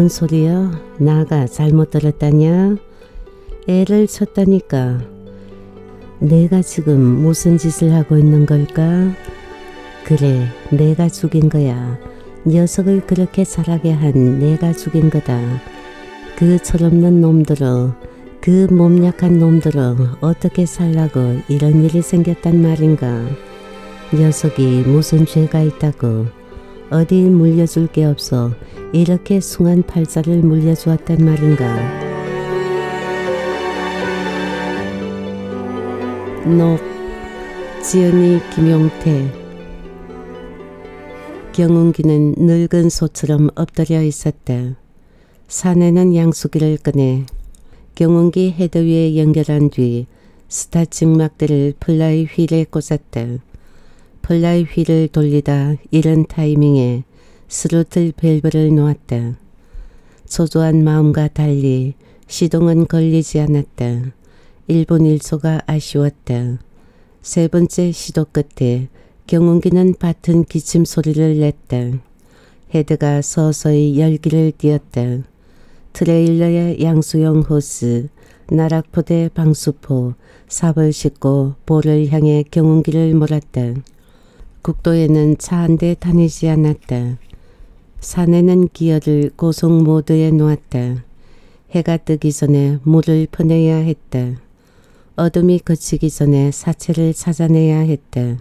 뭔 소리야? 나가 잘못 들었다냐? 애를 쳤다니까. 내가 지금 무슨 짓을 하고 있는 걸까? 그래, 내가 죽인 거야. 녀석을 그렇게 자라게 한 내가 죽인 거다. 그 철없는 놈들어, 그 몸 약한 놈들어 어떻게 살라고 이런 일이 생겼단 말인가. 녀석이 무슨 죄가 있다고. 어디 물려줄 게 없어 이렇게 숭한 팔자를 물려주었단 말인가. 녹, 지은이 김용태. 경운기는 늙은 소처럼 엎드려 있었다. 사내는 양수기를 꺼내 경운기 헤드 위에 연결한 뒤 스타칭 막대를 플라이 휠에 꽂았다. 플라이 휠을 돌리다 이른 타이밍에 스로틀 밸브를 놓았다. 초조한 마음과 달리 시동은 걸리지 않았다. 1분 1초가 아쉬웠다. 세 번째 시도 끝에 경운기는 밭은 기침 소리를 냈다. 헤드가 서서히 열기를 띄었다. 트레일러의 양수형 호스, 나락포대 방수포, 삽을 싣고 볼을 향해 경운기를 몰았다. 국도에는 차 한 대 다니지 않았다. 사내는 기어를 고속 모드에 놓았다. 해가 뜨기 전에 물을 퍼내야 했다. 어둠이 그치기 전에 사체를 찾아내야 했다.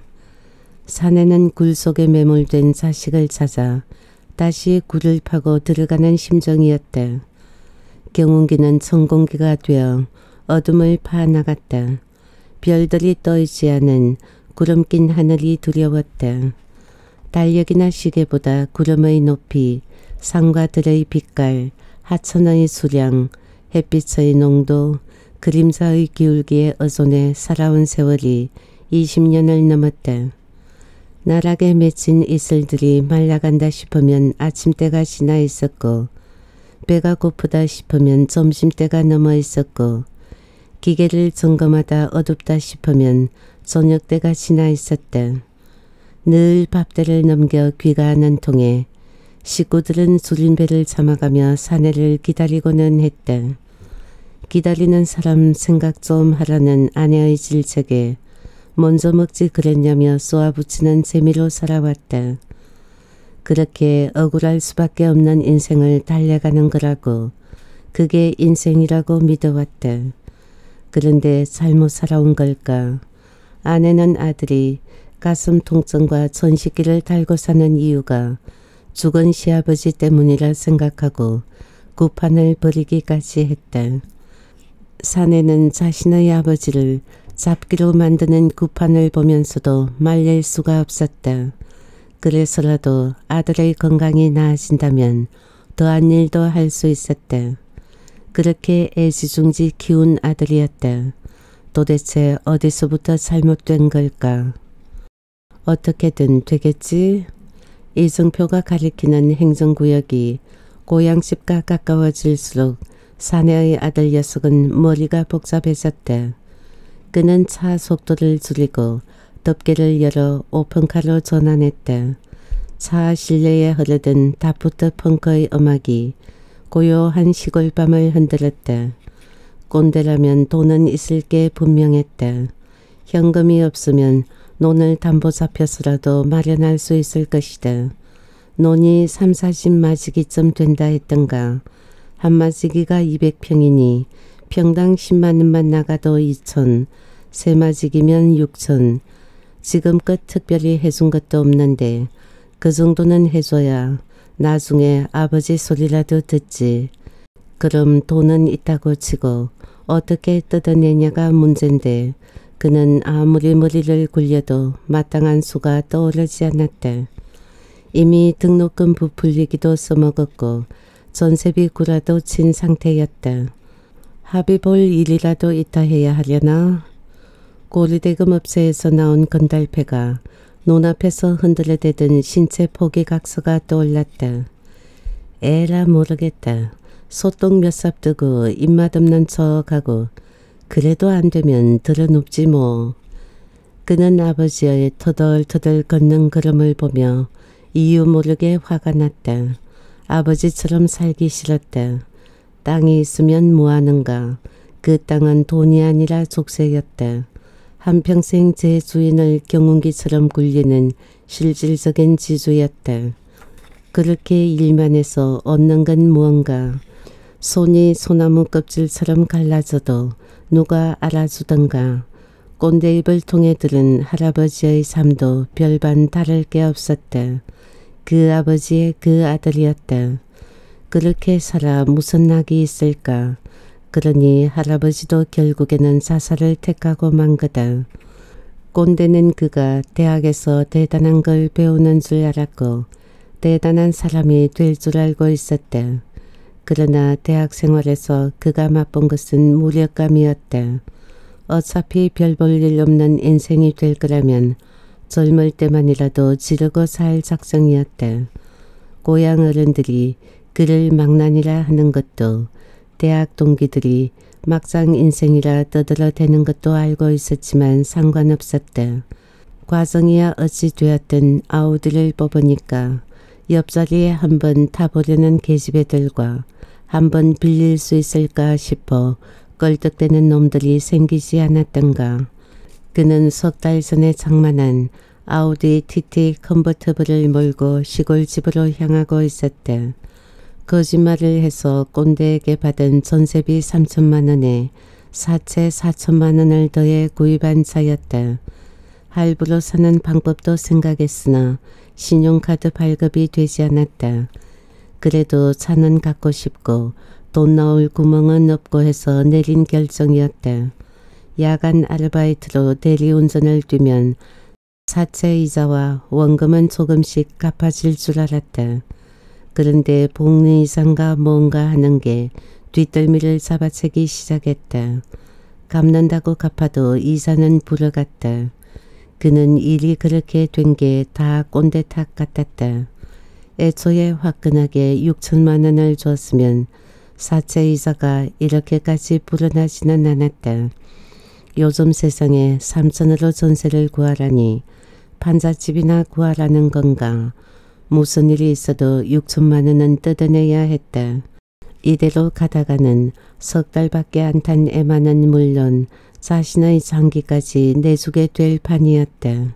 사내는 굴 속에 매몰된 자식을 찾아 다시 굴을 파고 들어가는 심정이었다. 경운기는 천공기가 되어 어둠을 파나갔다. 별들이 떠있지 않은 구름 낀 하늘이 두려웠다. 달력이나 시계보다 구름의 높이, 산과 들의 빛깔, 하천의 수량, 햇빛의 농도, 그림자의 기울기에 의존해 살아온 세월이 20년을 넘었다. 나락에 맺힌 이슬들이 말라간다 싶으면 아침때가 지나 있었고, 배가 고프다 싶으면 점심때가 넘어 있었고, 기계를 점검하다 어둡다 싶으면 저녁때가 지나 있었다. 늘 밥대를 넘겨 귀가하는 통에 식구들은 줄인 배를 참아가며 사내를 기다리고는 했다. 기다리는 사람 생각 좀 하라는 아내의 질책에 먼저 먹지 그랬냐며 쏘아붙이는 재미로 살아왔다. 그렇게 억울할 수밖에 없는 인생을 달려가는 거라고, 그게 인생이라고 믿어왔다. 그런데 잘못 살아온 걸까? 아내는 아들이 가슴 통증과 전식기를 달고 사는 이유가 죽은 시아버지 때문이라 생각하고 구판을 버리기까지 했다. 사내는 자신의 아버지를 잡기로 만드는 구판을 보면서도 말릴 수가 없었다. 그래서라도 아들의 건강이 나아진다면 더한 일도 할 수 있었다. 그렇게 애지중지 키운 아들이었다. 도대체 어디서부터 잘못된 걸까? 어떻게든 되겠지? 이정표가 가리키는 행정구역이 고향집과 가까워질수록 사내의 아들 녀석은 머리가 복잡해졌다. 그는 차 속도를 줄이고 덮개를 열어 오픈카로 전환했다. 차 실내에 흐르던 다프트 펑크의 음악이 고요한 시골밤을 흔들었다. 꼰대라면 돈은 있을 게 분명했다. 현금이 없으면 논을 담보 잡혀서라도 마련할 수 있을 것이다. 논이 30-40마지기쯤 된다 했던가. 한 마지기가 200평이니 평당 10만 원만 나가도 2천, 세 마지기면 6천. 지금껏 특별히 해준 것도 없는데 그 정도는 해줘야 나중에 아버지 소리라도 듣지. 그럼 돈은 있다고 치고 어떻게 뜯어내냐가 문제인데 그는 아무리 머리를 굴려도 마땅한 수가 떠오르지 않았다. 이미 등록금 부풀리기도 써먹었고 전세비 구라도 친 상태였다. 합의 볼 일이라도 있다 해야 하려나? 고리대금 업체에서 나온 건달패가 눈앞에서 흔들어대던 신체 포기각서가 떠올랐다. 에라 모르겠다. 소똥 몇 삽 뜨고 입맛 없는 척하고 그래도 안 되면 들어눕지 뭐. 그는 아버지의 터덜터덜 걷는 걸음을 보며 이유 모르게 화가 났다. 아버지처럼 살기 싫었다. 땅이 있으면 뭐하는가. 그 땅은 돈이 아니라 족쇄였다. 한평생 제 주인을 경운기처럼 굴리는 실질적인 지주였다. 그렇게 일만 해서 얻는 건 무언가. 손이 소나무 껍질처럼 갈라져도 누가 알아주던가. 꼰대입을 통해 들은 할아버지의 삶도 별반 다를 게 없었다. 그 아버지의 그 아들이었다. 그렇게 살아 무슨 낙이 있을까. 그러니 할아버지도 결국에는 자살을 택하고 만 거다. 꼰대는 그가 대학에서 대단한 걸 배우는 줄 알았고 대단한 사람이 될 줄 알고 있었다. 그러나 대학 생활에서 그가 맛본 것은 무력감이었다. 어차피 별 볼 일 없는 인생이 될 거라면 젊을 때만이라도 지르고 살 작정이었다. 고향 어른들이 그를 망난이라 하는 것도 대학 동기들이 막상 인생이라 떠들어대는 것도 알고 있었지만 상관없었다. 과정이야 어찌 되었든 아우디를 뽑으니까 옆자리에 한번 타보려는 계집애들과 한번 빌릴 수 있을까 싶어 껄떡대는 놈들이 생기지 않았던가. 그는 석 달 전에 장만한 아우디 TT 컨버터블을 몰고 시골집으로 향하고 있었다. 거짓말을 해서 꼰대에게 받은 전세비 3천만 원에 사채 4천만 원을 더해 구입한 차였다. 할부로 사는 방법도 생각했으나 신용카드 발급이 되지 않았다. 그래도 차는 갖고 싶고 돈 나올 구멍은 없고 해서 내린 결정이었다. 야간 아르바이트로 대리운전을 뛰면 사채 이자와 원금은 조금씩 갚아질 줄 알았다. 그런데 복리 이상가 뭔가 하는 게 뒷덜미를 잡아채기 시작했다. 갚는다고 갚아도 이자는 불어갔다. 그는 일이 그렇게 된 게 다 꼰대 탓 같았다. 애초에 화끈하게 6천만 원을 줬으면 사채 이자가 이렇게까지 불어나지는 않았다. 요즘 세상에 3천으로 전세를 구하라니 판잣집이나 구하라는 건가. 무슨 일이 있어도 6천만 원은 뜯어내야 했다. 이대로 가다가는 석 달밖에 안 탄 애만은 물론 자신의 장기까지 내주게 될 판이었다.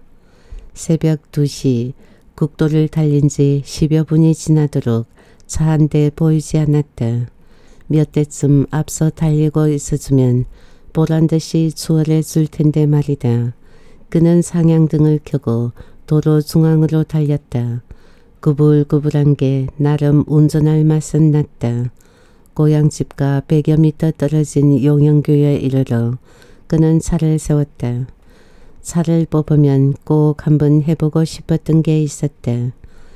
새벽 2시 국도를 달린 지 10여 분이 지나도록 차 한 대 보이지 않았다. 몇 대쯤 앞서 달리고 있어주면 보란듯이 추월해 줄 텐데 말이다. 그는 상향등을 켜고 도로 중앙으로 달렸다. 구불구불한 게 나름 운전할 맛은 났다. 고향집과 100여 미터 떨어진 용영교에 이르러 그는 차를 세웠다. 차를 뽑으면 꼭 한번 해보고 싶었던 게 있었다.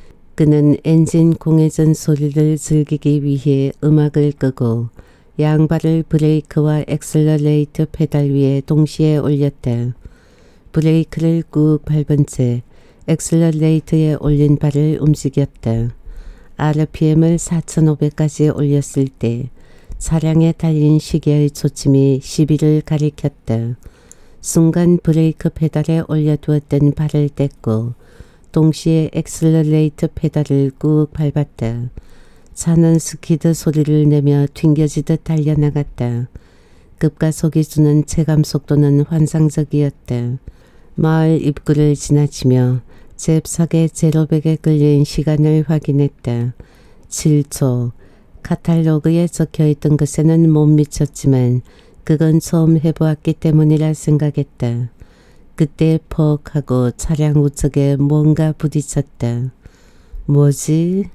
그는 엔진 공회전 소리를 즐기기 위해 음악을 끄고 양발을 브레이크와 엑셀러레이터 페달 위에 동시에 올렸다. 브레이크를 꾹 밟은 채 엑셀러레이터에 올린 발을 움직였다. RPM을 4,500까지 올렸을 때 차량에 달린 시계의 초침이 12를 가리켰다. 순간 브레이크 페달에 올려두었던 발을 뗐고 동시에 엑셀러레이터 페달을 꾹 밟았다. 차는 스키드 소리를 내며 튕겨지듯 달려나갔다. 급가속이 주는 체감 속도는 환상적이었다. 마을 입구를 지나치며 잽싸게 제로백에 끌린 시간을 확인했다. 7초. 카탈로그에 적혀있던 것에는 못 미쳤지만 그건 처음 해보았기 때문이라 생각했다. 그때 퍽 하고 차량 우측에 뭔가 부딪혔다. 뭐지?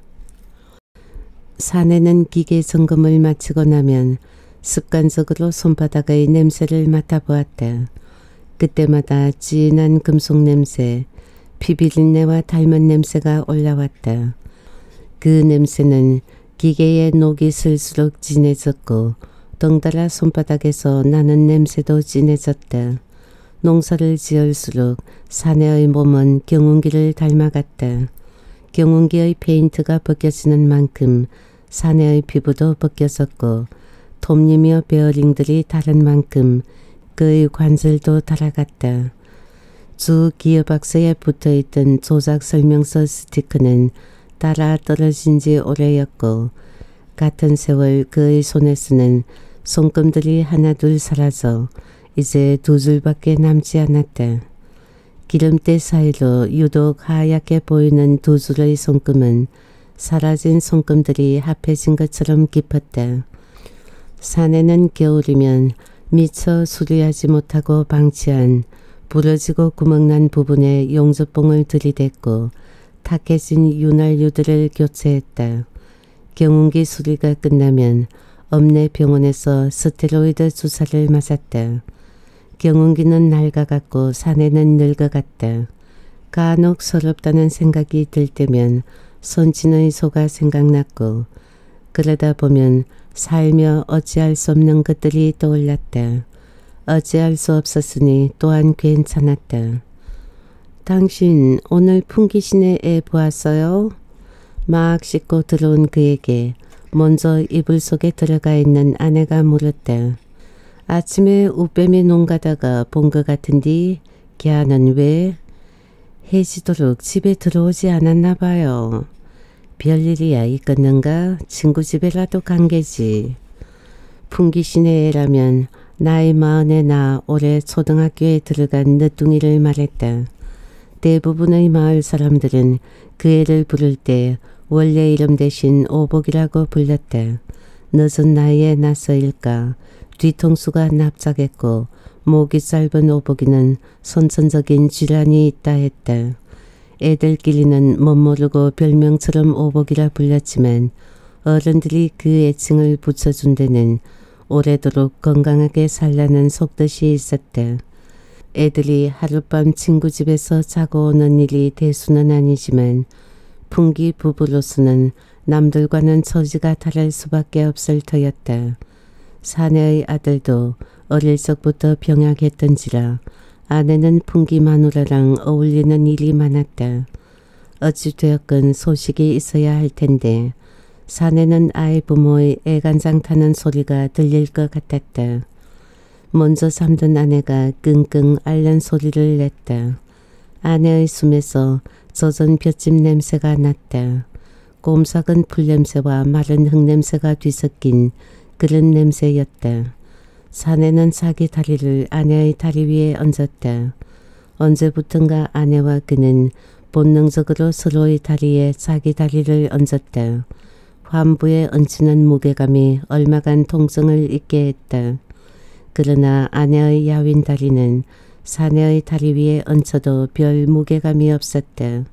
사내는 기계 점검을 마치고 나면 습관적으로 손바닥의 냄새를 맡아보았다. 그때마다 진한 금속 냄새, 피비린내와 닮은 냄새가 올라왔다. 그 냄새는 기계의 녹이 슬수록 진해졌고 덩달아 손바닥에서 나는 냄새도 진해졌다. 농사를 지을수록 사내의 몸은 경운기를 닮아갔다. 경운기의 페인트가 벗겨지는 만큼 사내의 피부도 벗겨졌고 톱니며 베어링들이 다른 만큼 그의 관절도 달아갔다. 주 기어박스에 붙어있던 조작 설명서 스티커는 따라 떨어진 지 오래였고 같은 세월 그의 손에 쓰는 손금들이 하나둘 사라져 이제 두 줄밖에 남지 않았다. 기름때 사이로 유독 하얗게 보이는 두 줄의 손금은 사라진 손금들이 합해진 것처럼 깊었다. 산에는 겨울이면 미처 수리하지 못하고 방치한 부러지고 구멍난 부분에 용접봉을 들이댔고 탁해진 윤활유들을 교체했다. 경운기 수리가 끝나면 읍내 병원에서 스테로이드 주사를 맞았다. 경운기는 낡아갔고 사내는 늙어갔다. 간혹 서럽다는 생각이 들 때면 손친의 소가 생각났고 그러다 보면 살며 어찌할 수 없는 것들이 떠올랐다. 어찌할 수 없었으니 또한 괜찮았다. 당신 오늘 풍기신의 애 보았어요? 막 씻고 들어온 그에게 먼저 이불 속에 들어가 있는 아내가 물었다. 아침에 우빼미 농 가다가 본 것 같은디 걔는 왜? 해지도록 집에 들어오지 않았나 봐요. 별일이야 있겠는가? 친구 집에라도 간 게지. 풍기신의 애라면 나이 40에 나 올해 초등학교에 들어간 늦둥이를 말했다. 대부분의 마을 사람들은 그 애를 부를 때 원래 이름 대신 오복이라고 불렀다. 늦은 나이에 나서일까 뒤통수가 납작했고 목이 짧은 오복이는 선천적인 질환이 있다 했다. 애들끼리는 멋모르고 별명처럼 오복이라 불렸지만 어른들이 그 애칭을 붙여준 데는 오래도록 건강하게 살라는 속뜻이 있었다. 애들이 하룻밤 친구 집에서 자고 오는 일이 대수는 아니지만 풍기 부부로서는 남들과는 처지가 다를 수밖에 없을 터였다. 사내의 아들도 어릴 적부터 병약했던지라 아내는 풍기 마누라랑 어울리는 일이 많았다. 어찌되었건 소식이 있어야 할 텐데 사내는 아이 부모의 애간장 타는 소리가 들릴 것 같았다. 먼저 잠든 아내가 끙끙 앓는 소리를 냈다. 아내의 숨에서 젖은 볏짚 냄새가 났다. 꼼삭은 풀냄새와 마른 흙냄새가 뒤섞인 그런 냄새였다. 사내는 자기 다리를 아내의 다리 위에 얹었다. 언제부턴가 아내와 그는 본능적으로 서로의 다리에 자기 다리를 얹었다. 환부에 얹히는 무게감이 얼마간 통증을 잊게 했다. 그러나 아내의 야윈 다리는 사내의 다리 위에 얹혀도 별 무게감이 없었다.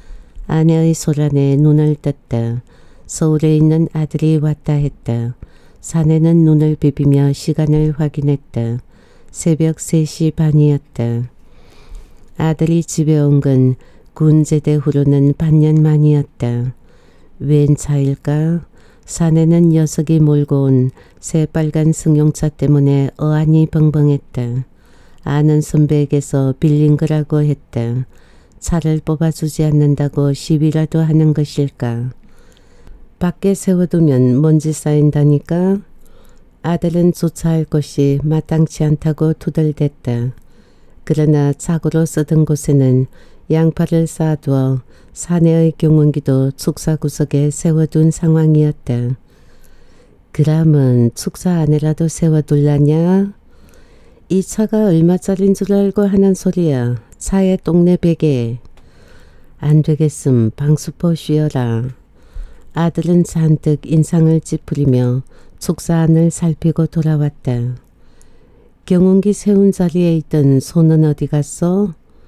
아내의 소란에 눈을 떴다. 서울에 있는 아들이 왔다 했다. 사내는 눈을 비비며 시간을 확인했다. 새벽 3시 반이었다. 아들이 집에 온 건 군 제대 후로는 반년 만이었다. 웬 차일까? 사내는 녀석이 몰고 온 새빨간 승용차 때문에 어안이 벙벙했다. 아는 선배에게서 빌린 거라고 했다. 차를 뽑아주지 않는다고 시비라도 하는 것일까? 밖에 세워두면 먼지 쌓인다니까? 아들은 주차할 곳이 마땅치 않다고 투덜댔다. 그러나 차고로 쓰던 곳에는 양파를 쌓아두어 사내의 경운기도 축사 구석에 세워둔 상황이었다. 그람은 축사 안에라도 세워둘라냐? 이 차가 얼마짜린 줄 알고 하는 소리야. 차에 똥내 베개. 안 되겠음 방수포 쉬어라. 아들은 잔뜩 인상을 찌푸리며 축사 안을 살피고 돌아왔다. 경운기 세운 자리에 있던 손은 어디 갔어?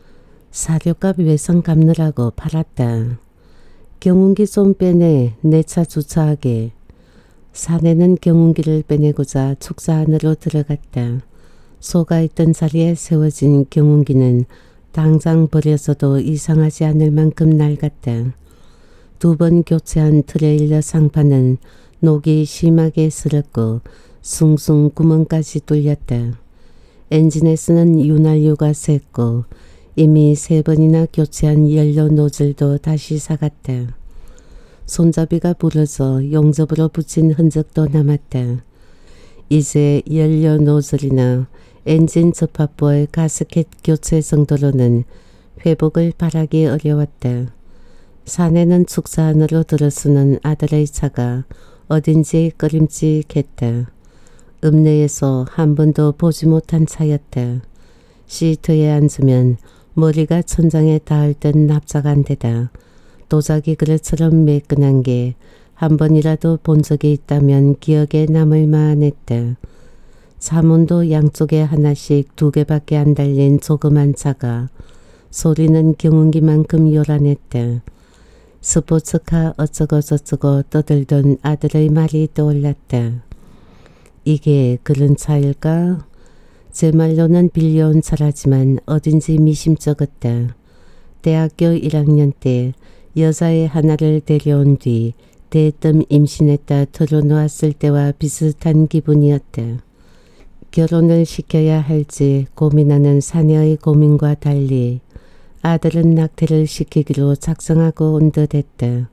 사료값 외상 갚느라고 팔았다. 경운기 좀 빼내 내 차 주차하게. 사내는 경운기를 빼내고자 축사 안으로 들어갔다. 소가 있던 자리에 세워진 경운기는 당장 버려져도 이상하지 않을 만큼 낡았다. 2번 교체한 트레일러 상판은 녹이 심하게 슬었고 숭숭 구멍까지 뚫렸다. 엔진에 쓰는 윤활유가 샜고 이미 3번이나 교체한 연료 노즐도 다시 삭았다. 손잡이가 부러져 용접으로 붙인 흔적도 남았다. 이제 연료 노즐이나 엔진 접합부의 가스켓 교체 정도로는 회복을 바라기 어려웠다. 사내는 축사 안으로 들어서는 아들의 차가 어딘지 꺼림직했다. 읍내에서 한 번도 보지 못한 차였다. 시트에 앉으면 머리가 천장에 닿을 듯 납작한 데다 도자기 그릇처럼 매끈한 게 한 번이라도 본 적이 있다면 기억에 남을 만했다. 차문도 양쪽에 하나씩 2개밖에 안 달린 조그만 차가 소리는 경운기만큼 요란했다. 스포츠카 어쩌고 저쩌고 떠들던 아들의 말이 떠올랐다. 이게 그런 차일까? 제 말로는 빌려온 차라지만 어딘지 미심쩍었다. 대학교 1학년 때 여자애 하나를 데려온 뒤 대뜸 임신했다 털어놓았을 때와 비슷한 기분이었다. 결혼을 시켜야 할지 고민하는 사내의 고민과 달리 아들은 낙태를 시키기로 작정하고 온 듯했다.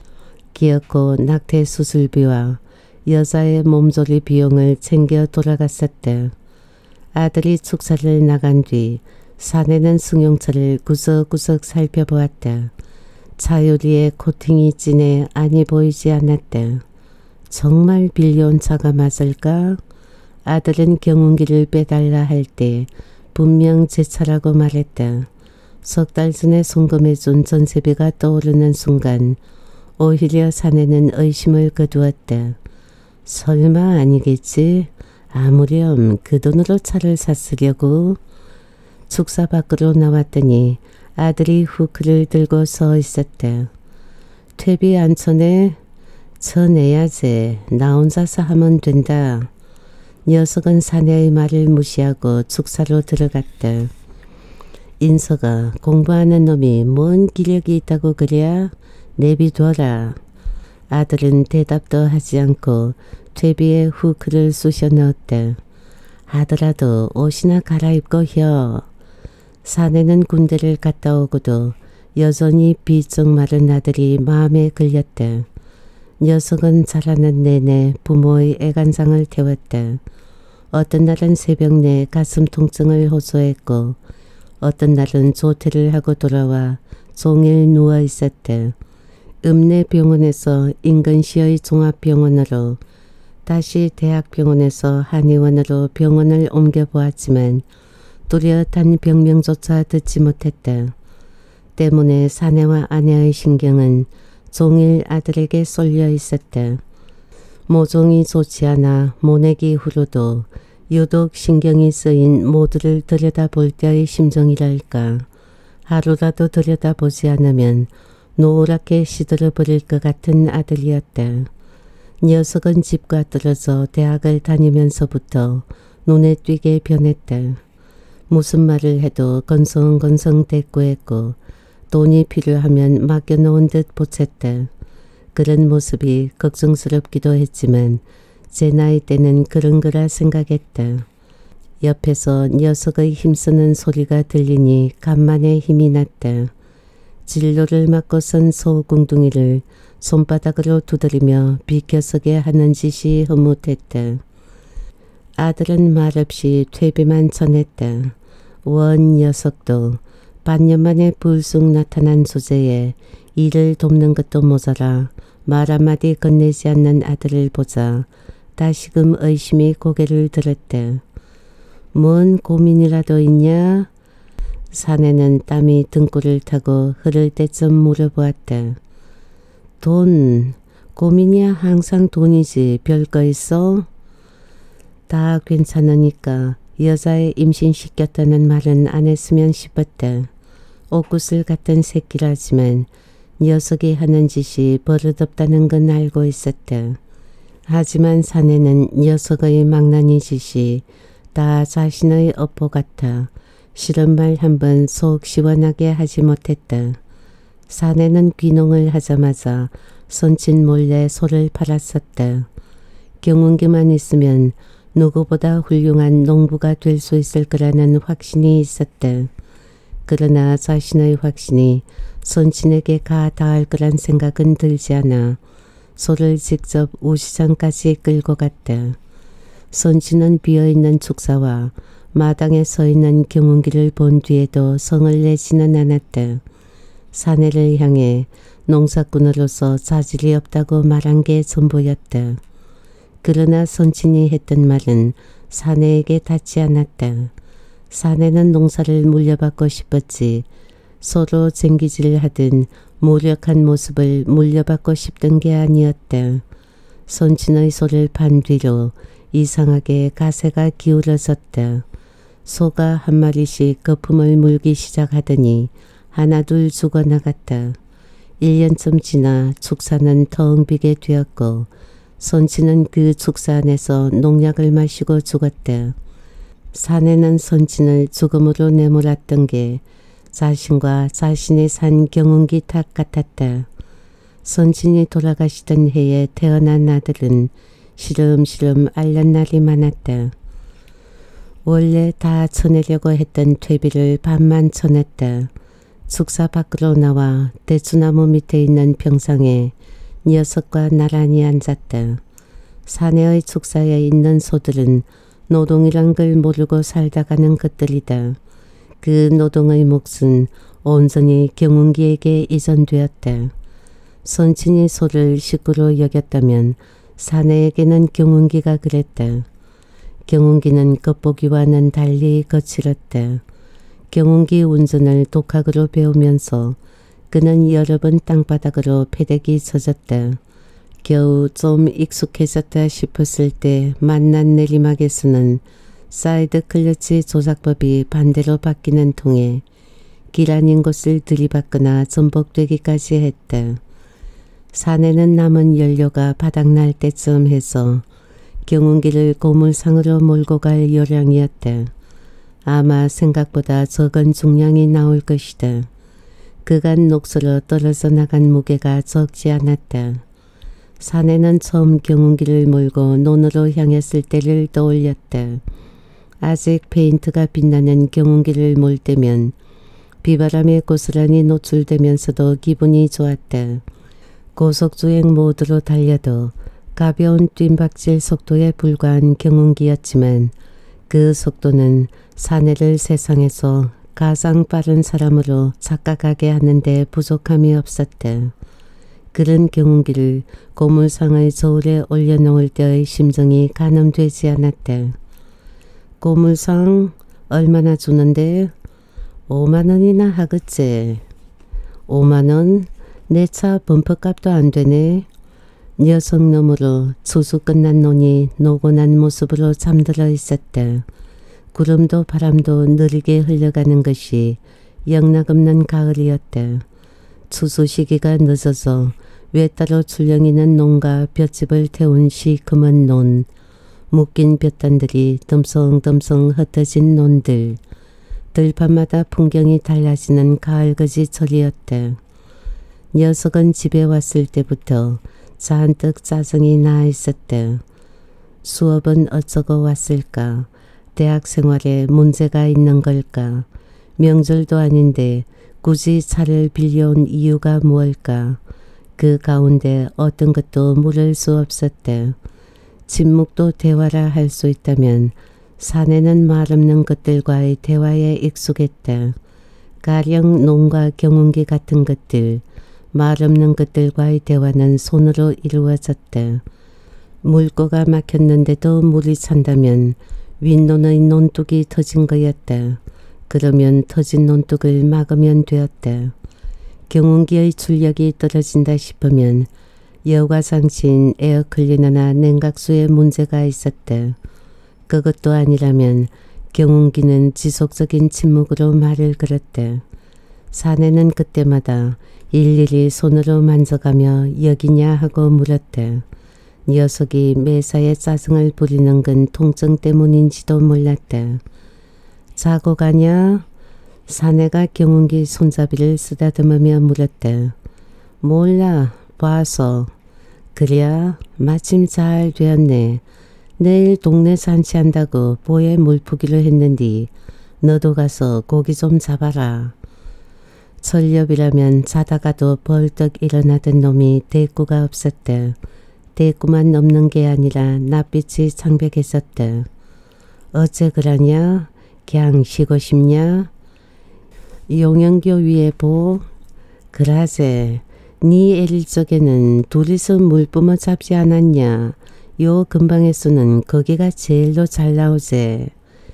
기어코 낙태 수술비와 여자의 몸조리 비용을 챙겨 돌아갔었다. 아들이 축사를 나간 뒤 사내는 승용차를 구석구석 살펴보았다. 차유리에 코팅이 진해 안이 보이지 않았다. 정말 빌려온 차가 맞을까? 아들은 경운기를 빼달라 할 때 분명 제 차라고 말했다. 석 달 전에 송금해준 전세비가 떠오르는 순간 오히려 사내는 의심을 거두었다. 설마 아니겠지? 아무렴 그 돈으로 차를 샀으려고? 축사 밖으로 나왔더니 아들이 후크를 들고 서 있었다. 퇴비 안 쳐내? 쳐내야지. 나 혼자서 하면 된다. 녀석은 사내의 말을 무시하고 축사로 들어갔다. 인서가 공부하는 놈이 뭔 기력이 있다고 그랴? 내비둬라. 아들은 대답도 하지 않고 퇴비에 후크를 쑤셔 넣었다. 아들아도 옷이나 갈아입고 혀. 사내는 군대를 갔다 오고도 여전히 비쩍 마른 아들이 마음에 걸렸다. 녀석은 자라는 내내 부모의 애간장을 태웠다. 어떤 날은 새벽 내 가슴 통증을 호소했고 어떤 날은 조퇴를 하고 돌아와 종일 누워 있었다. 읍내 병원에서 인근시의 종합병원으로 다시 대학병원에서 한의원으로 병원을 옮겨보았지만 뚜렷한 병명조차 듣지 못했다. 때문에 사내와 아내의 신경은 종일 아들에게 쏠려 있었다. 모종이 좋지 않아 모내기 후로도 유독 신경이 쓰인 모두를 들여다볼 때의 심정이랄까. 하루라도 들여다보지 않으면 노랗게 시들어버릴 것 같은 아들이었다. 녀석은 집과 떨어져 대학을 다니면서부터 눈에 띄게 변했다. 무슨 말을 해도 건성건성 대꾸했고 돈이 필요하면 맡겨놓은 듯 보챘다. 그런 모습이 걱정스럽기도 했지만 제 나이 때는 그런 거라 생각했다. 옆에서 녀석의 힘쓰는 소리가 들리니 간만에 힘이 났다. 진로를 맡고 선 소궁둥이를 손바닥으로 두드리며 비켜서게 하는 짓이 흐뭇했다. 아들은 말없이 퇴비만 전했다. 원 녀석도 반년 만에 불쑥 나타난 주제에 일을 돕는 것도 모자라 말 한마디 건네지 않는 아들을 보자 다시금 의심이 고개를 들었다. 뭔 고민이라도 있냐? 사내는 땀이 등골을 타고 흐를 때쯤 물어보았다. 돈, 고민이야 항상 돈이지 별거 있어? 다 괜찮으니까 여자애 임신시켰다는 말은 안 했으면 싶었다. 옥구슬 같은 새끼라지만 녀석이 하는 짓이 버릇없다는 건 알고 있었다. 하지만 사내는 녀석의 망나니 짓이 다 자신의 업보 같아 싫은 말 한 번 속 시원하게 하지 못했다. 사내는 귀농을 하자마자 손짓 몰래 소를 팔았었다. 경운기만 있으면 누구보다 훌륭한 농부가 될 수 있을 거라는 확신이 있었다. 그러나 자신의 확신이 손친에게 가 닿을 거란 생각은 들지 않아 소를 직접 우시장까지 끌고 갔다. 손친은 비어있는 축사와 마당에 서 있는 경운기를 본 뒤에도 성을 내지는 않았다. 사내를 향해 농사꾼으로서 자질이 없다고 말한 게 전부였다. 그러나 선친이 했던 말은 사내에게 닿지 않았다. 사내는 농사를 물려받고 싶었지 서로 쟁기질 하듯 무력한 모습을 물려받고 싶던 게 아니었다. 선친의 소를 반 뒤로 이상하게 가세가 기울어졌다. 소가 한 마리씩 거품을 물기 시작하더니 하나둘 죽어나갔다. 1년쯤 지나 축사는 텅 비게 되었고 선친은 그 축사 안에서 농약을 마시고 죽었다. 사내는 선친을 죽음으로 내몰았던 게 자신과 자신이 산 경운기 탓 같았다. 선친이 돌아가시던 해에 태어난 아들은 시름시름 앓는 날이 많았다. 원래 다 쳐내려고 했던 퇴비를 반만 쳐냈다. 축사 밖으로 나와 대추나무 밑에 있는 병상에 녀석과 나란히 앉았다. 사내의 축사에 있는 소들은 노동이란 걸 모르고 살다가는 것들이다. 그 노동의 몫은 온전히 경운기에게 이전되었다. 선친이 소를 식구로 여겼다면 사내에게는 경운기가 그랬다. 경운기는 겉보기와는 달리 거칠었다. 경운기 운전을 독학으로 배우면서 그는 여러 번 땅바닥으로 패대기 젖었다. 겨우 좀 익숙해졌다 싶었을 때 만난 내리막에서는 사이드 클러치 조작법이 반대로 바뀌는 통에 길 아닌 곳을 들이받거나 전복되기까지 했다. 사내는 남은 연료가 바닥날 때쯤 해서 경운기를 고물상으로 몰고 갈 요량이었다. 아마 생각보다 적은 중량이 나올 것이다. 그간 녹슬어 떨어져 나간 무게가 적지 않았다. 사내는 처음 경운기를 몰고 논으로 향했을 때를 떠올렸다. 아직 페인트가 빛나는 경운기를 몰 때면 비바람에 고스란히 노출되면서도 기분이 좋았다. 고속주행 모드로 달려도 가벼운 뜀박질 속도에 불과한 경운기였지만 그 속도는 사내를 세상에서 가장 빠른 사람으로 착각하게 하는데 부족함이 없었다. 그런 경운기를 고물상의 저울에 올려놓을 때의 심정이 가늠되지 않았다. 고물상 얼마나 주는데? 5만원이나 하겠지. 5만원? 내 차 범퍼값도 안 되네. 녀석 너머로 추수 끝난 논이 노곤한 모습으로 잠들어 있었다. 구름도 바람도 느리게 흘러가는 것이 영락없는 가을이었다. 추수 시기가 늦어서 외따로 출렁이는 논과 볏짚을 태운 시커먼 논, 묶인 볏단들이 덤성덤성 흩어진 논들, 들판마다 풍경이 달라지는 가을거지 철이었다. 녀석은 집에 왔을 때부터 잔뜩 짜증이 나 있었다. 수업은 어쩌고 왔을까? 대학 생활에 문제가 있는 걸까? 명절도 아닌데 굳이 차를 빌려온 이유가 무엇일까? 그 가운데 어떤 것도 물을 수 없었다. 침묵도 대화라 할 수 있다면 사내는 말 없는 것들과의 대화에 익숙했다. 가령 논과 경운기 같은 것들, 말 없는 것들과의 대화는 손으로 이루어졌다. 물고가 막혔는데도 물이 찬다면 윗논의 논둑이 터진 거였다. 그러면 터진 논둑을 막으면 되었다. 경운기의 출력이 떨어진다 싶으면 여과장치인 에어클리너나 냉각수에 문제가 있었다. 그것도 아니라면 경운기는 지속적인 침묵으로 말을 걸었다. 사내는 그때마다 일일이 손으로 만져가며 여기냐 하고 물었다. 녀석이 매사에 짜증을 부리는 건 통증 때문인지도 몰랐다. 자고 가냐? 사내가 경운기 손잡이를 쓰다듬으며 물었다. 몰라. 봐서. 그래야 마침 잘 되었네. 내일 동네 잔치한다고 보에 물 푸기로 했는디 너도 가서 고기 좀 잡아라. 철렵이라면 자다가도 벌떡 일어나던 놈이 대꾸가 없었다. 대꾸만 없는 게 아니라 낯빛이 창백했었다. 어째 그러냐? 그냥 쉬고 싶냐? 용영교 위에 보? 그라세 네 애릴 적에는 둘이서 물 뿜어 잡지 않았냐. 요 근방에서는 거기가 제일로 잘 나오제.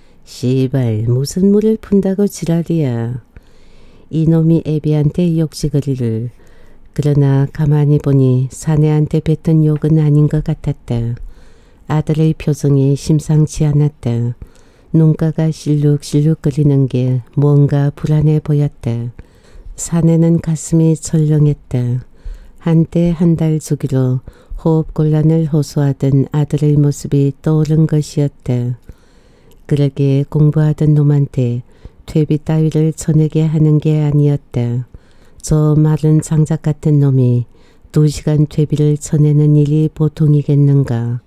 씨발 무슨 물을 푼다고 지랄이야. 이놈이 애비한테 욕지거리를. 그러나 가만히 보니 사내한테 뱉은 욕은 아닌 것 같았다. 아들의 표정이 심상치 않았다. 눈가가 실룩실룩 거리는 게 뭔가 불안해 보였다. 사내는 가슴이 철렁했다. 한때 한 달 주기로 호흡곤란을 호소하던 아들의 모습이 떠오른 것이었다. 그러게 공부하던 놈한테 퇴비 따위를 쳐내게 하는 게 아니었다. 저 마른 장작 같은 놈이 2시간 퇴비를 쳐내는 일이 보통이겠는가.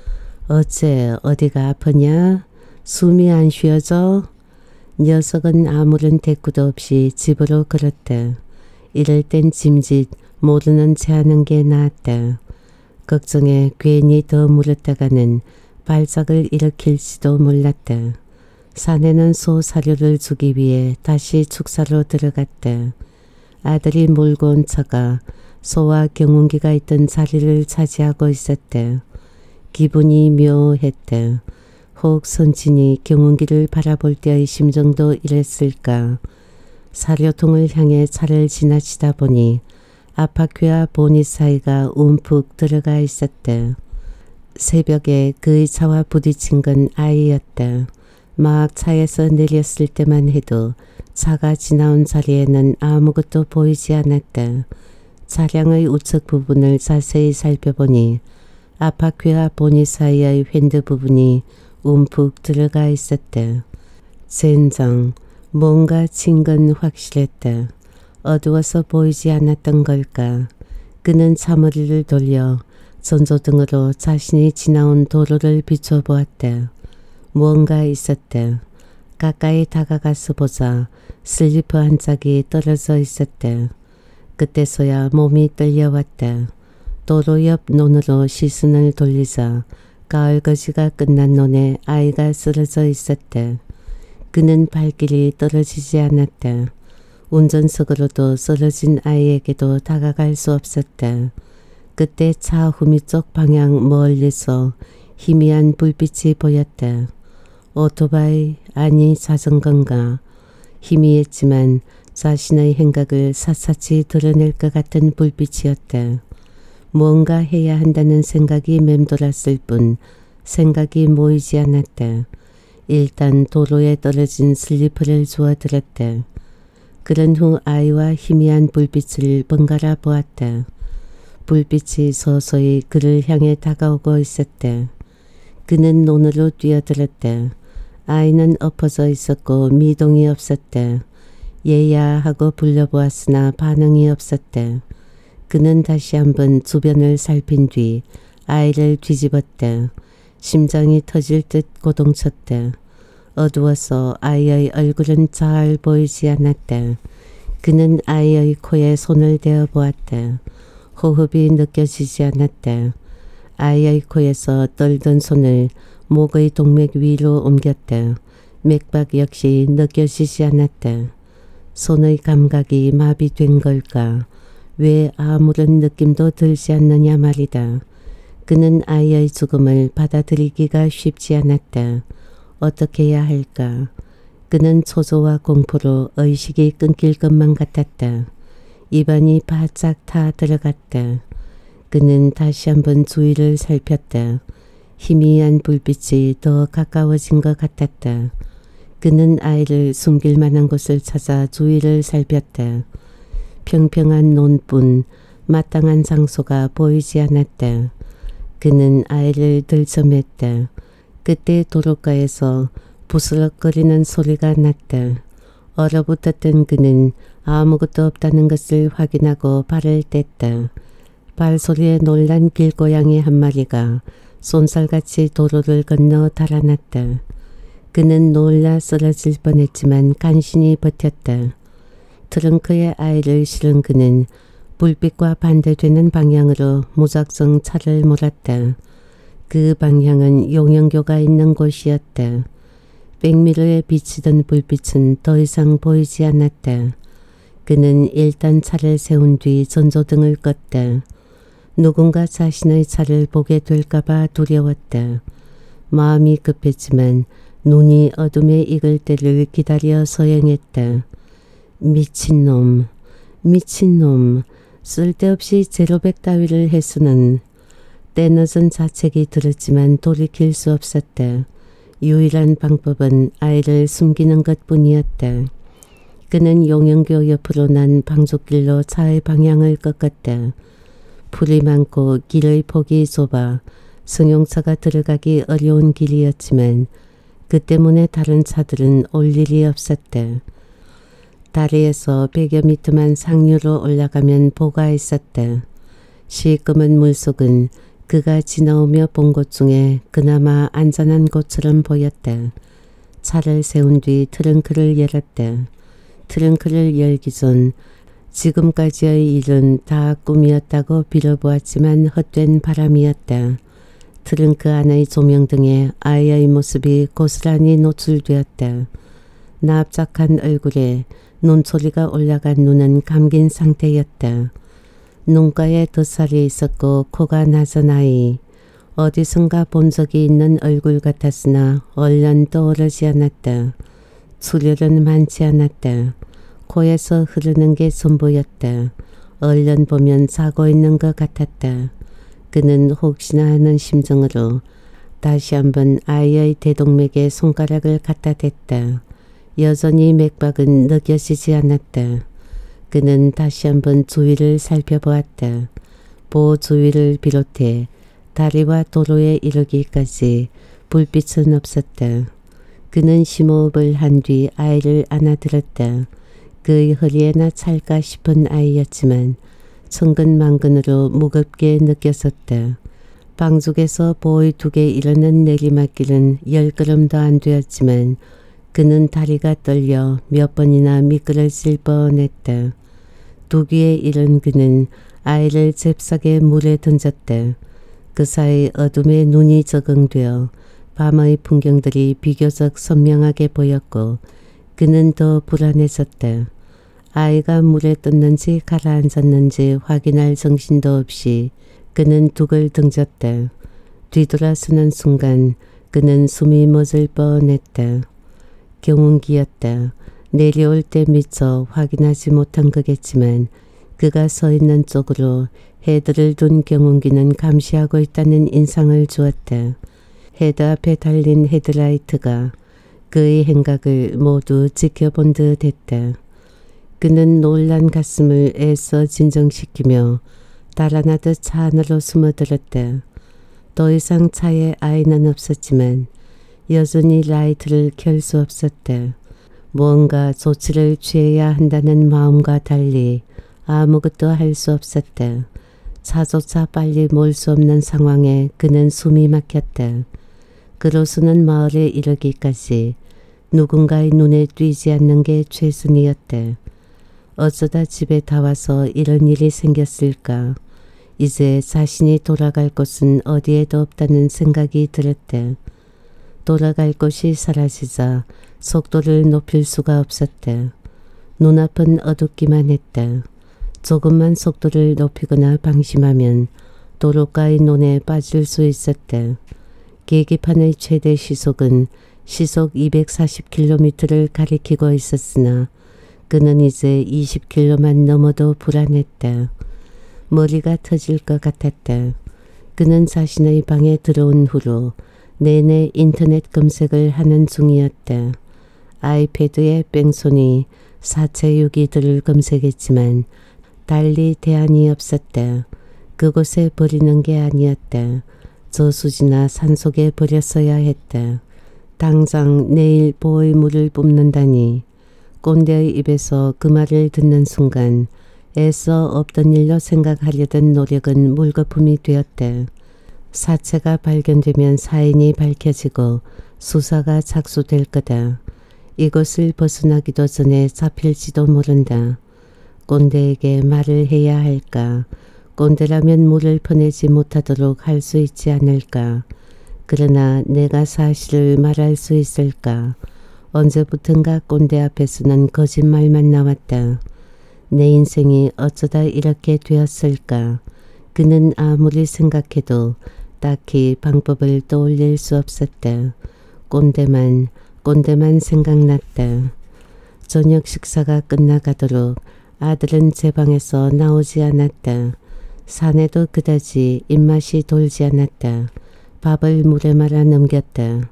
어째 어디가 아프냐? 숨이 안 쉬어져? 녀석은 아무런 대꾸도 없이 집으로 걸었다. 이럴 땐 짐짓 모르는 체 하는 게 낫다. 걱정에 괜히 더 물었다가는 발작을 일으킬지도 몰랐다. 사내는 소 사료를 주기 위해 다시 축사로 들어갔다. 아들이 몰고 온 차가 소와 경운기가 있던 자리를 차지하고 있었다. 기분이 묘했다. 혹 선친이 경운기를 바라볼 때의 심정도 이랬을까. 사료통을 향해 차를 지나치다 보니 아파트와 보닛 사이가 움푹 들어가 있었다. 새벽에 그의 차와 부딪힌 건 아이였다. 막 차에서 내렸을 때만 해도 차가 지나온 자리에는 아무것도 보이지 않았다. 차량의 우측 부분을 자세히 살펴보니 아파트와 보닛 사이의 휀드 부분이 움푹 들어가 있었다. 젠장, 뭔가 친 건 확실했다. 어두워서 보이지 않았던 걸까. 그는 차머리를 돌려 전조등으로 자신이 지나온 도로를 비춰보았다. 무언가 있었다. 가까이 다가가서 보자 슬리퍼 한 짝이 떨어져 있었다. 그때서야 몸이 떨려왔다. 도로 옆 논으로 시선을 돌리자 가을거지가 끝난 논에 아이가 쓰러져 있었다. 그는 발길이 떨어지지 않았다. 운전석으로도 쓰러진 아이에게도 다가갈 수 없었다. 그때 차 후미 쪽 방향 멀리서 희미한 불빛이 보였다. 오토바이 아니 자전거인가. 희미했지만 자신의 행각을 샅샅이 드러낼 것 같은 불빛이었다. 뭔가 해야 한다는 생각이 맴돌았을 뿐 생각이 모이지 않았다. 일단 도로에 떨어진 슬리퍼를 주워들었다. 그런 후 아이와 희미한 불빛을 번갈아 보았다. 불빛이 서서히 그를 향해 다가오고 있었다. 그는 논으로 뛰어들었다. 아이는 엎어져 있었고 미동이 없었다. 얘야 하고 불러보았으나 반응이 없었다. 그는 다시 한번 주변을 살핀 뒤 아이를 뒤집었다. 심장이 터질 듯 고동쳤다. 어두워서 아이의 얼굴은 잘 보이지 않았다. 그는 아이의 코에 손을 대어 보았다. 호흡이 느껴지지 않았다. 아이의 코에서 떨던 손을 목의 동맥 위로 옮겼다. 맥박 역시 느껴지지 않았다. 손의 감각이 마비된 걸까? 왜 아무런 느낌도 들지 않느냐 말이다. 그는 아이의 죽음을 받아들이기가 쉽지 않았다. 어떻게 해야 할까? 그는 초조와 공포로 의식이 끊길 것만 같았다. 입안이 바짝 타 들어갔다. 그는 다시 한번 주위를 살폈다. 희미한 불빛이 더 가까워진 것 같았다. 그는 아이를 숨길 만한 곳을 찾아 주위를 살폈다. 평평한 논뿐 마땅한 장소가 보이지 않았다. 그는 아이를 들쳐맸다. 그때 도로가에서 부스럭거리는 소리가 났다. 얼어붙었던 그는 아무것도 없다는 것을 확인하고 발을 뗐다. 발소리에 놀란 길고양이 한 마리가 쏜살같이 도로를 건너 달아났다. 그는 놀라 쓰러질 뻔했지만 간신히 버텼다. 트렁크에 아이를 실은 그는 불빛과 반대되는 방향으로 무작정 차를 몰았다. 그 방향은 용영교가 있는 곳이었다. 백미러에 비치던 불빛은 더 이상 보이지 않았다. 그는 일단 차를 세운 뒤 전조등을 껐다. 누군가 자신의 차를 보게 될까봐 두려웠다. 마음이 급했지만 눈이 어둠에 익을 때를 기다려 서행했다. 미친놈, 미친놈, 쓸데없이 제로백 따위를 해서는. 때늦은 자책이 들었지만 돌이킬 수 없었다. 유일한 방법은 아이를 숨기는 것뿐이었다. 그는 용영교 옆으로 난 방죽길로 차의 방향을 꺾었다. 풀이 많고 길의 폭이 좁아 승용차가 들어가기 어려운 길이었지만 그 때문에 다른 차들은 올 일이 없었다. 다리에서 100여 미터만 상류로 올라가면 보가 있었다. 시꺼먼 물속은 그가 지나오며 본 곳 중에 그나마 안전한 곳처럼 보였다. 차를 세운 뒤 트렁크를 열었다. 트렁크를 열기 전 지금까지의 일은 다 꿈이었다고 빌어보았지만 헛된 바람이었다. 트렁크 안의 조명등에 아이의 모습이 고스란히 노출되었다. 납작한 얼굴에 눈초리가 올라간 눈은 감긴 상태였다. 눈가에 덧살이 있었고 코가 나선 아이. 어디선가 본 적이 있는 얼굴 같았으나 얼른 떠오르지 않았다. 출혈은 많지 않았다. 코에서 흐르는 게 선보였다. 얼른 보면 자고 있는 것 같았다. 그는 혹시나 하는 심정으로 다시 한번 아이의 대동맥에 손가락을 갖다 댔다. 여전히 맥박은 느껴지지 않았다. 그는 다시 한번 주위를 살펴보았다. 보 주위를 비롯해 다리와 도로에 이르기까지 불빛은 없었다. 그는 심호흡을 한 뒤 아이를 안아들었다. 그의 허리에나 찰까 싶은 아이였지만 천근만근으로 무겁게 느껴졌다. 방죽에서 보의 2개 이르는 내리막길은 10걸음도 안 되었지만 그는 다리가 떨려 몇 번이나 미끄러질 뻔했다. 2귀에 이른 그는 아이를 잽싸게 물에 던졌다. 그 사이 어둠에 눈이 적응되어 밤의 풍경들이 비교적 선명하게 보였고 그는 더 불안해졌다. 아이가 물에 떴는지 가라앉았는지 확인할 정신도 없이 그는 둑을 던졌다. 뒤돌아서는 순간 그는 숨이 멎을 뻔했다. 경운기였다. 내려올 때 미처 확인하지 못한 거겠지만 그가 서 있는 쪽으로 헤드를 둔 경운기는 감시하고 있다는 인상을 주었다. 헤드 앞에 달린 헤드라이트가 그의 행각을 모두 지켜본 듯 했다. 그는 놀란 가슴을 애써 진정시키며 달아나듯 차 안으로 숨어들었다. 더 이상 차에 아이는 없었지만 여전히 라이트를 켤 수 없었다. 무언가 조치를 취해야 한다는 마음과 달리 아무것도 할 수 없었다. 차조차 빨리 몰 수 없는 상황에 그는 숨이 막혔다. 그로서는 마을에 이르기까지 누군가의 눈에 띄지 않는 게 최선이었다. 어쩌다 집에 다 와서 이런 일이 생겼을까. 이제 자신이 돌아갈 곳은 어디에도 없다는 생각이 들었다. 돌아갈 곳이 사라지자 속도를 높일 수가 없었다. 눈앞은 어둡기만 했다. 조금만 속도를 높이거나 방심하면 도로가의 논에 빠질 수 있었다. 계기판의 최대 시속은 시속 240km를 가리키고 있었으나 그는 이제 20km만 넘어도 불안했다. 머리가 터질 것 같았다. 그는 자신의 방에 들어온 후로 내내 인터넷 검색을 하는 중이었다. 아이패드에 뺑소니, 사체유기들을 검색했지만 달리 대안이 없었다. 그곳에 버리는 게 아니었다. 저수지나 산속에 버렸어야 했다. 당장 내일 보호물을 뿜는다니. 꼰대의 입에서 그 말을 듣는 순간 애써 없던 일로 생각하려던 노력은 물거품이 되었다. 사체가 발견되면 사인이 밝혀지고 수사가 착수될 거다. 이곳을 벗어나기도 전에 잡힐지도 모른다. 꼰대에게 말을 해야 할까? 꼰대라면 물을 퍼내지 못하도록 할 수 있지 않을까? 그러나 내가 사실을 말할 수 있을까? 언제부턴가 꼰대 앞에서는 거짓말만 나왔다. 내 인생이 어쩌다 이렇게 되었을까. 그는 아무리 생각해도 딱히 방법을 떠올릴 수 없었다. 꼰대만 생각났다. 저녁 식사가 끝나가도록 아들은 제 방에서 나오지 않았다. 사내도 그다지 입맛이 돌지 않았다. 밥을 물에 말아 넘겼다.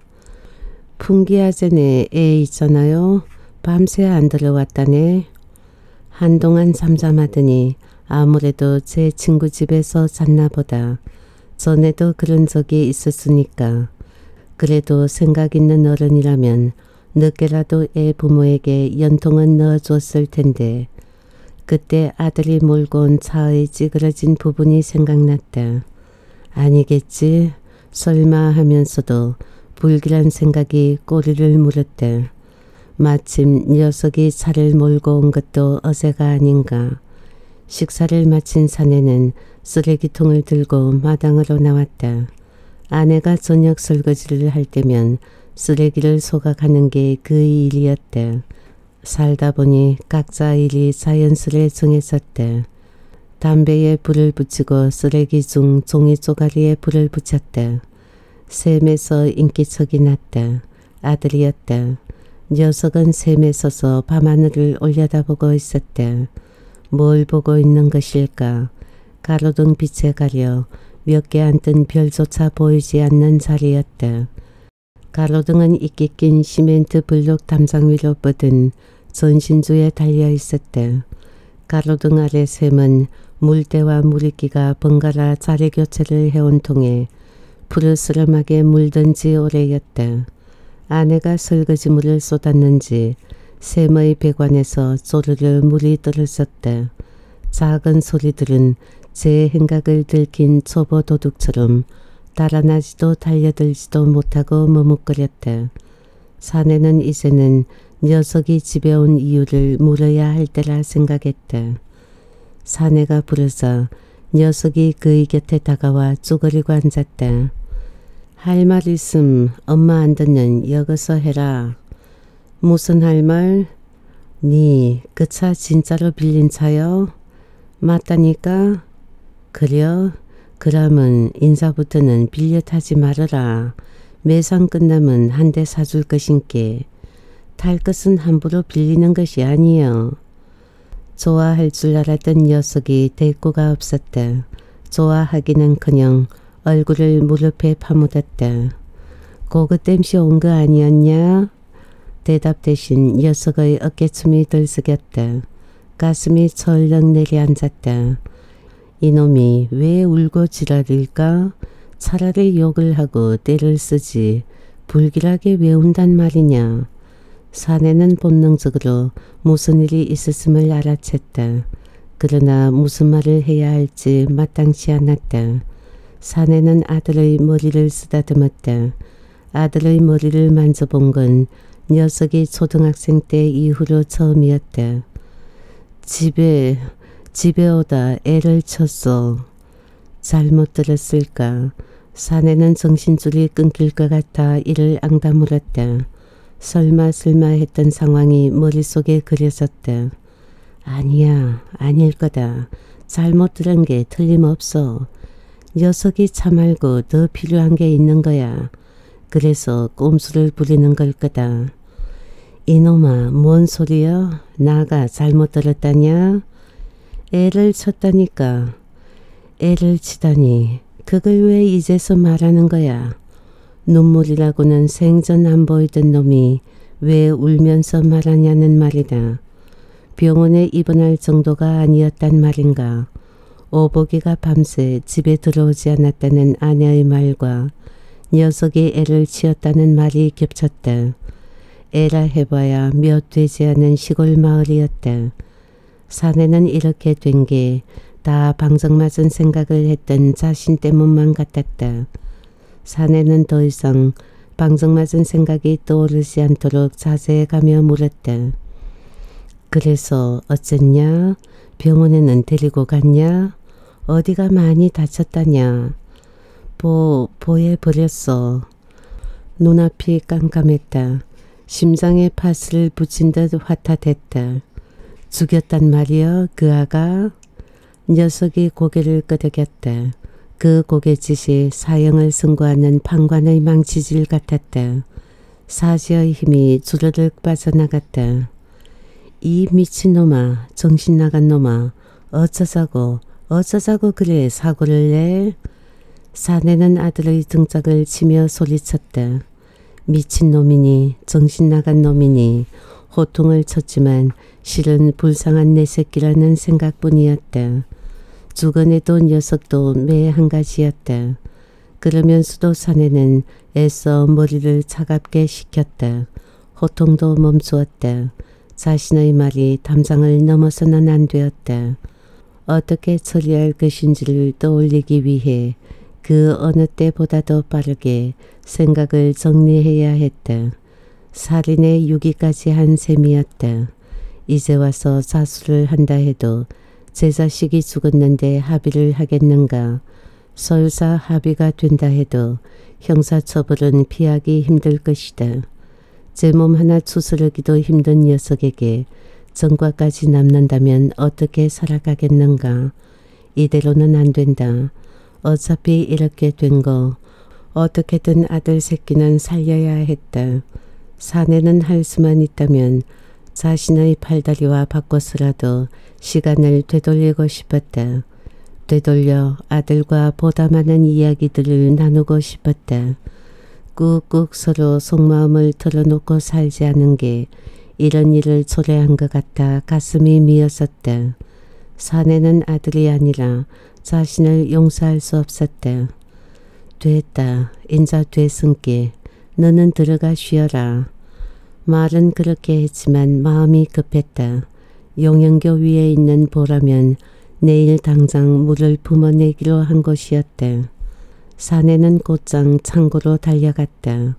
풍기아제네 애 있잖아요. 밤새 안 들어왔다네. 한동안 잠잠하더니 아무래도 제 친구 집에서 잤나 보다. 전에도 그런 적이 있었으니까. 그래도 생각 있는 어른이라면 늦게라도 애 부모에게 연통은 넣어줬을 텐데 그때 아들이 몰고 온 차의 찌그러진 부분이 생각났다. 아니겠지? 설마 하면서도 불길한 생각이 꼬리를 물었다. 마침 녀석이 차를 몰고 온 것도 어제가 아닌가. 식사를 마친 사내는 쓰레기통을 들고 마당으로 나왔다. 아내가 저녁 설거지를 할 때면 쓰레기를 소각하는 게 그의 일이었다. 살다 보니 각자 일이 자연스레 정해졌다. 담배에 불을 붙이고 쓰레기 중 종이 쪼가리에 불을 붙였다. 샘에서 인기척이 났다. 아들이었다. 녀석은 샘에 서서 밤하늘을 올려다보고 있었다. 뭘 보고 있는 것일까? 가로등 빛에 가려 몇 개 안 뜬 별조차 보이지 않는 자리였다. 가로등은 이끼 낀 시멘트 블록 담장 위로 뻗은 전신주에 달려 있었다. 가로등 아래 샘은 물때와 물이끼가 번갈아 자리 교체를 해온 통에 푸르스름하게 물든 지 오래였다. 아내가 설거지물을 쏟았는지 샘의 배관에서 쪼르르 물이 떨어졌다. 작은 소리들은 제 행각을 들킨 초보 도둑처럼 달아나지도 달려들지도 못하고 머뭇거렸다. 사내는 이제는 녀석이 집에 온 이유를 물어야 할 때라 생각했다. 사내가 부르자 녀석이 그의 곁에 다가와 쪼그리고 앉았다. 할 말 있음 엄마 안 듣는 여기서 해라. 무슨 할 말? 니 그 차 진짜로 빌린 차요? 맞다니까? 그려? 그러면 인사부터는 빌려 타지 말아라. 매상 끝나면 한 대 사줄 것인께. 탈 것은 함부로 빌리는 것이 아니여. 좋아할 줄 알았던 녀석이 대꾸가 없었다. 좋아하기는커녕 얼굴을 무릎에 파묻었다. 고그 땜시 온 거 아니었냐? 대답 대신 녀석의 어깨춤이 들썩였다. 가슴이 철렁 내려앉았다. 이놈이 왜 울고 지랄일까? 차라리 욕을 하고 떼를 쓰지. 불길하게 왜 운단 말이냐. 사내는 본능적으로 무슨 일이 있었음을 알아챘다. 그러나 무슨 말을 해야 할지 마땅치 않았다. 사내는 아들의 머리를 쓰다듬었다. 아들의 머리를 만져본 건 녀석이 초등학생 때 이후로 처음이었다. 집에 오다 애를 쳤어. 잘못 들었을까? 사내는 정신줄이 끊길 것 같아 이를 앙다 물었다. 설마 했던 상황이 머릿속에 그려졌다. 아니야, 아닐 거다. 잘못 들은 게 틀림없어. 녀석이 차 말고 더 필요한 게 있는 거야. 그래서 꼼수를 부리는 걸 거다. 이놈아, 뭔 소리야? 나가 잘못 들었다냐? 애를 쳤다니까. 애를 치다니. 그걸 왜 이제서 말하는 거야? 눈물이라고는 생전 안 보이던 놈이 왜 울면서 말하냐는 말이다. 병원에 입원할 정도가 아니었단 말인가. 오복이가 밤새 집에 들어오지 않았다는 아내의 말과 녀석이 애를 치었다는 말이 겹쳤다. 애라 해봐야 몇 되지 않은 시골 마을이었다. 사내는 이렇게 된 게 다 방정맞은 생각을 했던 자신 때문만 같았다. 사내는 더 이상 방정맞은 생각이 떠오르지 않도록 자제해가며 물었다. 그래서 어쨌냐? 병원에는 데리고 갔냐? 어디가 많이 다쳤다냐? 보해버렸어. 눈앞이 깜깜했다. 심장에 파스를 붙인 듯 화타됐다. 죽였단 말이여 그 아가. 녀석이 고개를 끄덕였다. 그 고갯짓이 사형을 선고하는 판관의 망치질 같았다. 사지의 힘이 주르륵 빠져나갔다. 이 미친놈아, 정신 나간 놈아, 어쩌자고 그래 사고를 내. 사내는 아들의 등짝을 치며 소리쳤다. 미친놈이니 정신 나간 놈이니 호통을 쳤지만 실은 불쌍한 내 새끼라는 생각뿐이었다. 죽어내도 녀석도 매 한 가지였다. 그러면서도 사내는 애써 머리를 차갑게 식혔다. 호통도 멈추었다. 자신의 말이 담장을 넘어서는 안 되었다. 어떻게 처리할 것인지를 떠올리기 위해 그 어느 때보다도 빠르게 생각을 정리해야 했다. 살인의 유기까지 한 셈이었다. 이제 와서 자수를 한다 해도 제 자식이 죽었는데 합의를 하겠는가. 설사 합의가 된다 해도 형사처벌은 피하기 힘들 것이다. 제 몸 하나 추스르기도 힘든 녀석에게 전과까지 남는다면 어떻게 살아가겠는가. 이대로는 안 된다. 어차피 이렇게 된 거 어떻게든 아들 새끼는 살려야 했다. 사내는 할 수만 있다면 자신의 팔다리와 바꿔서라도 시간을 되돌리고 싶었다. 되돌려 아들과 보다 많은 이야기들을 나누고 싶었다. 꾹꾹 서로 속마음을 털어놓고 살지 않은 게 이런 일을 초래한 것 같아 가슴이 미어섰다. 사내는 아들이 아니라 자신을 용서할 수 없었다. 됐다. 인자 됐은께 너는 들어가 쉬어라. 말은 그렇게 했지만 마음이 급했다. 용영교 위에 있는 보라면 내일 당장 물을 품어내기로 한 것이었다. 사내는 곧장 창고로 달려갔다.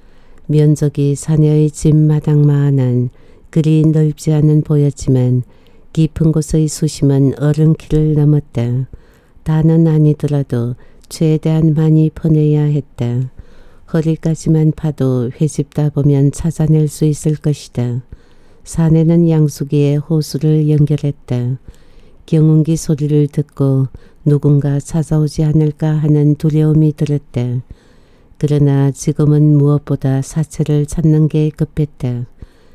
면적이 사내의 집 마당만한 그리 넓지 않은 보였지만 깊은 곳의 수심은 어른키를 넘었다. 다는 아니더라도 최대한 많이 퍼내야 했다. 허리까지만 파도 회집다 보면 찾아낼 수 있을 것이다. 사내는 양수기에 호수를 연결했다. 경운기 소리를 듣고 누군가 찾아오지 않을까 하는 두려움이 들었다. 그러나 지금은 무엇보다 사체를 찾는 게 급했다.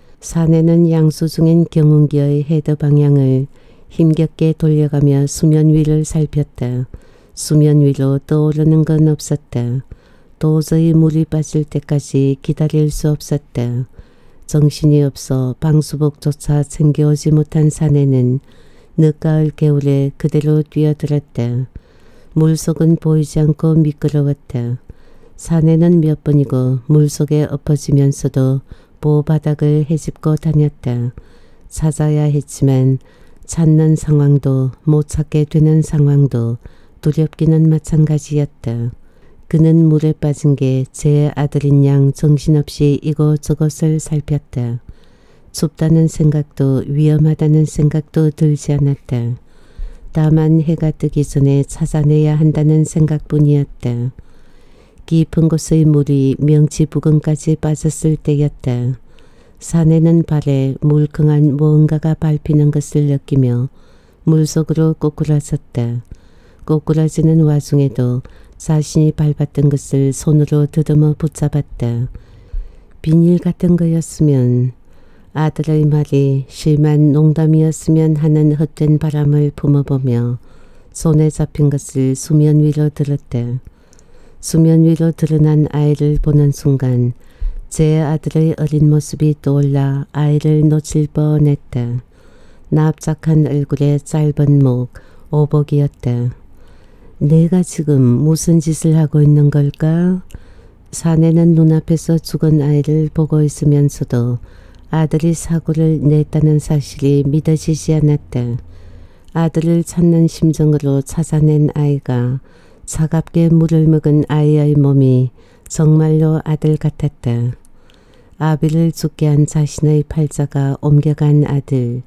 사내는 양수 중인 경운기의 헤드 방향을 힘겹게 돌려가며 수면 위를 살폈다. 수면 위로 떠오르는 건 없었다. 도저히 물이 빠질 때까지 기다릴 수 없었다. 정신이 없어 방수복조차 챙겨오지 못한 사내는 늦가을 개울에 그대로 뛰어들었다. 물속은 보이지 않고 미끄러웠다. 사내는 몇 번이고 물속에 엎어지면서도 보바닥을 헤집고 다녔다. 찾아야 했지만 찾는 상황도 못 찾게 되는 상황도 두렵기는 마찬가지였다. 그는 물에 빠진 게 제 아들인 양 정신없이 이곳저곳을 살폈다. 춥다는 생각도 위험하다는 생각도 들지 않았다. 다만 해가 뜨기 전에 찾아내야 한다는 생각뿐이었다. 깊은 곳의 물이 명치 부근까지 빠졌을 때였다. 사내는 발에 물컹한 무언가가 밟히는 것을 느끼며 물속으로 꼬꾸라졌다. 꼬꾸라지는 와중에도 자신이 밟았던 것을 손으로 더듬어 붙잡았다. 비닐 같은 거였으면, 아들의 말이 실만 농담이었으면 하는 헛된 바람을 품어보며 손에 잡힌 것을 수면 위로 들었다. 수면 위로 드러난 아이를 보는 순간 제 아들의 어린 모습이 떠올라 아이를 놓칠 뻔했다. 납작한 얼굴에 짧은 목, 오복이었다. 내가 지금 무슨 짓을 하고 있는 걸까? 사내는 눈앞에서 죽은 아이를 보고 있으면서도 아들이 사고를 냈다는 사실이 믿어지지 않았다. 아들을 찾는 심정으로 찾아낸 아이가 차갑게 물을 먹은 아이의 몸이 정말로 아들 같았다. 아비를 죽게 한 자신의 팔자가 옮겨간 아들.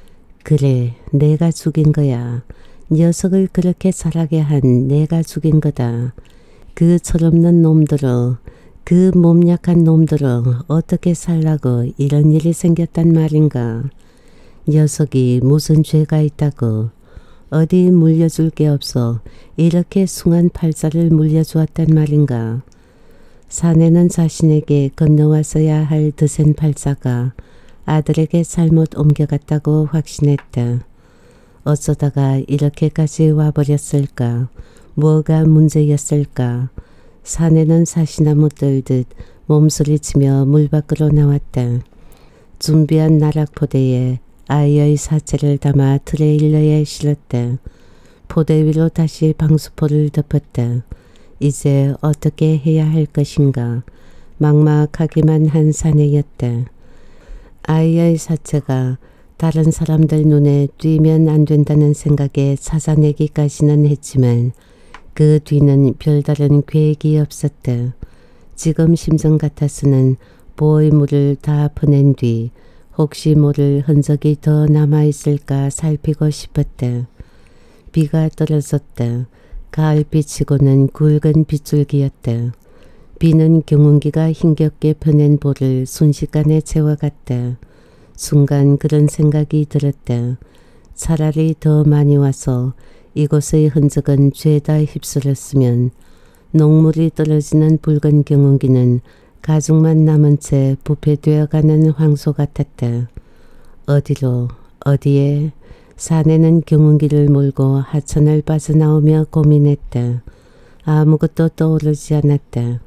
그래, 내가 죽인 거야. 녀석을 그렇게 자라게 한 내가 죽인 거다. 그 철없는 놈들어, 그 몸 약한 놈들어 어떻게 살라고 이런 일이 생겼단 말인가. 녀석이 무슨 죄가 있다고 어디 물려줄 게 없어 이렇게 숭한 팔자를 물려주었단 말인가. 사내는 자신에게 건너왔어야 할 드센 팔자가 아들에게 잘못 옮겨갔다고 확신했다. 어쩌다가 이렇게까지 와버렸을까? 뭐가 문제였을까? 사내는 사시나무 떨듯 몸소리치며 물 밖으로 나왔다. 준비한 나락포대에 아이의 사체를 담아 트레일러에 실었다. 포대 위로 다시 방수포를 덮었다. 이제 어떻게 해야 할 것인가. 막막하기만 한 사내였다. 아이의 사체가 다른 사람들 눈에 띄면 안 된다는 생각에 찾아내기까지는 했지만 그 뒤는 별다른 계획이 없었다. 지금 심정 같아서는 보호의물을 다 퍼낸 뒤 혹시 모를 흔적이 더 남아있을까 살피고 싶었다. 비가 떨어졌다. 가을빛이고는 굵은 빗줄기였다. 비는 경운기가 힘겹게 펴낸 볼을 순식간에 채워갔다. 순간 그런 생각이 들었다. 차라리 더 많이 와서 이곳의 흔적은 죄다 휩쓸었으면 녹물이 떨어지는 붉은 경운기는 가죽만 남은 채 부패되어가는 황소 같았다. 어디로 어디에 사내는 경운기를 몰고 하천을 빠져나오며 고민했다. 아무것도 떠오르지 않았다.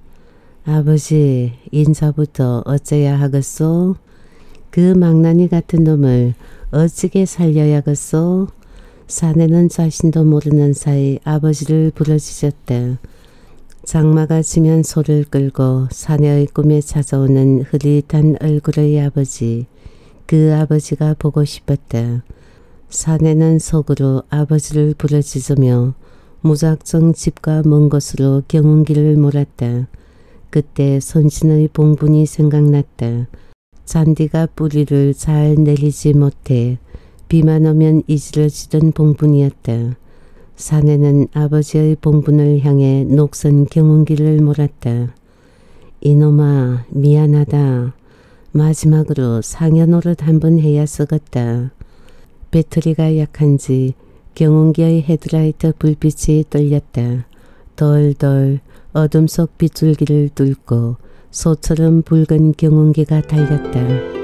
아버지 인사부터 어째야 하겠소? 그 망나니 같은 놈을 어찌게 살려야겠소? 사내는 자신도 모르는 사이 아버지를 부르짖었다. 장마가 지면 소를 끌고 사내의 꿈에 찾아오는 흐릿한 얼굴의 아버지. 그 아버지가 보고 싶었다. 사내는 속으로 아버지를 부르짖으며 무작정 집과 먼 곳으로 경운기를 몰았다. 그때 선신의 봉분이 생각났다. 잔디가 뿌리를 잘 내리지 못해 비만 오면 이지러지던 봉분이었다. 사내는 아버지의 봉분을 향해 녹슨 경운기를 몰았다. 이놈아 미안하다. 마지막으로 상여 노릇 한번 해야 쓰겄다. 배터리가 약한지 경운기의 헤드라이트 불빛이 떨렸다. 덜덜 어둠 속 빗줄기를 뚫고 소처럼 붉은 경운기가 달렸다.